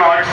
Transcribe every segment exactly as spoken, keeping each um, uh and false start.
strikes.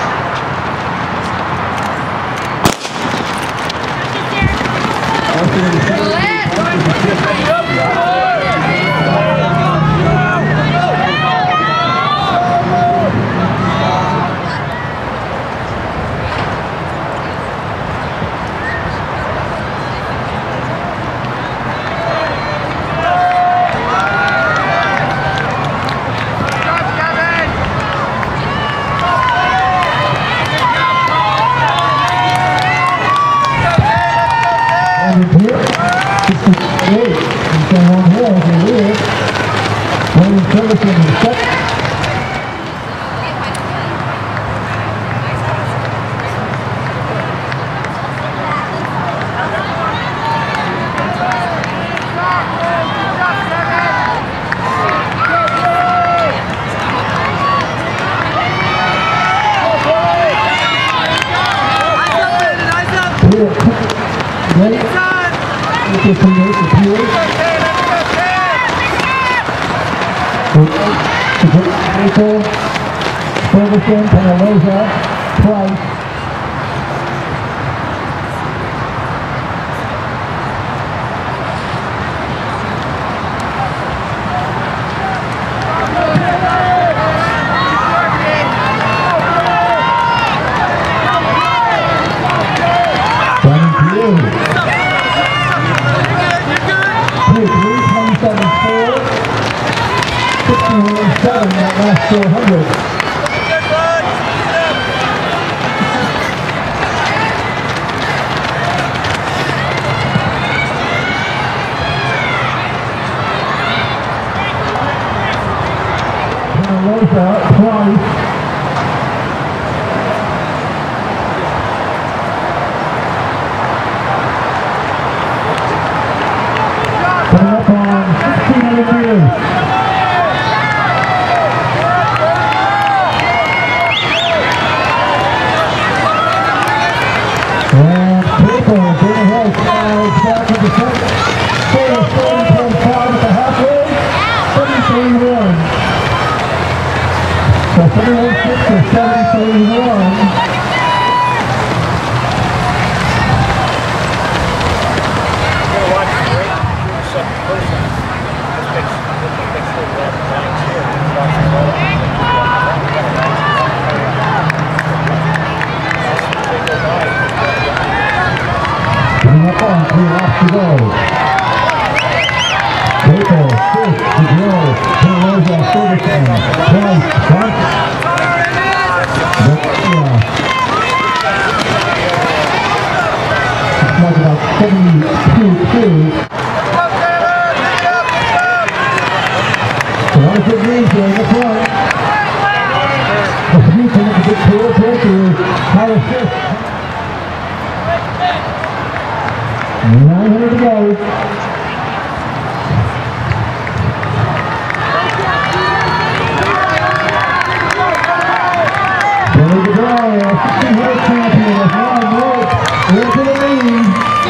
Brandon Ferguson in second. Ferguson, Penaloza, Price. four hundred. Penaloza, Price. Coming up on sixteen hundred meters. To go. Gaudreau, Fish, Gaudreau, Penaloza, Ferguson, Price, Hunt, Dholakia. It's like about seventy-two two. A lot of good news there in the front. The future looks a bit cool to Tyler Fish. nine hundred to go. Billy Gaudreau, sixteen hundred champion, with one more into the lead.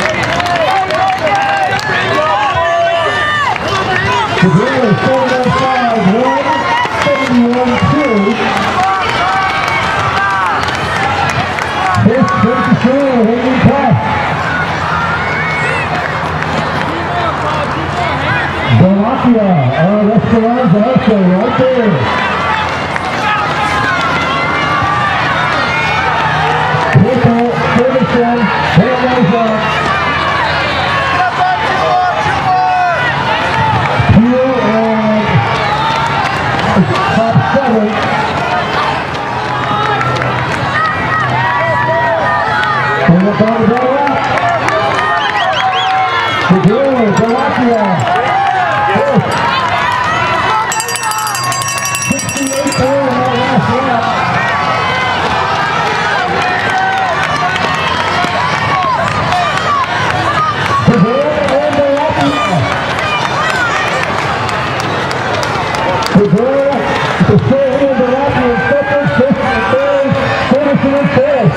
Gaudreau, seven oh five, one seventy-one two. Fish, Ferguson, hanging tough. Dholakia of Esperanza also right there. Gaudreau, Ferguson, Penaloza. Pure and top seven. Bring up on the ball up. Gaudreau, Dholakia. sixty-eight four in that last lap. Gaudreau and Dholakia. Gaudreau, the third and Dholakia in second, fifth and third, Ferguson in fifth.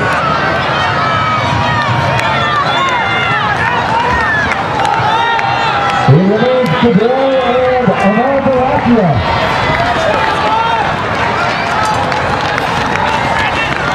It remains Gaudreau and Amar Dholakia.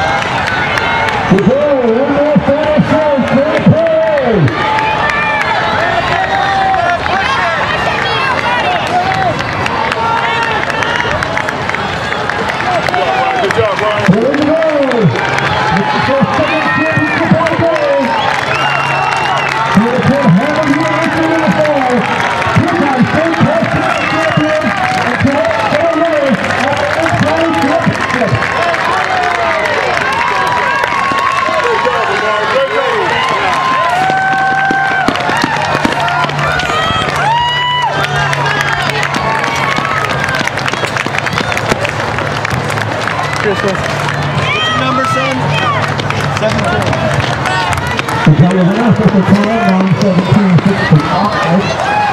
Christmas. What's your number, son? seventeen. The tell you the last of the time, nine seventeen sixty five.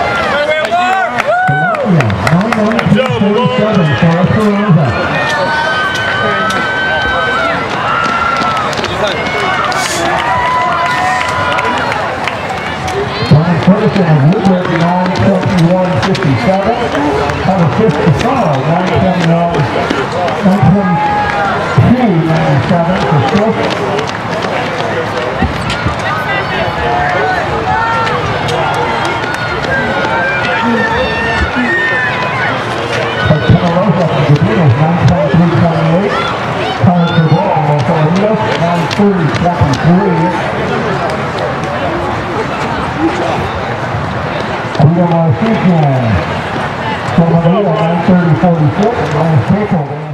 nine nineteen thirty-seven for Esperanza. Brandon Ferguson of Woodbridge, nine twenty-one fifty-seven. Number fifty-five, nine twenty-one, nine twenty-two ninety-seven for Swift. nine twenty-three twenty-eight. Gaudreau, nine thirty twenty-three. We are on nine thirty forty-six.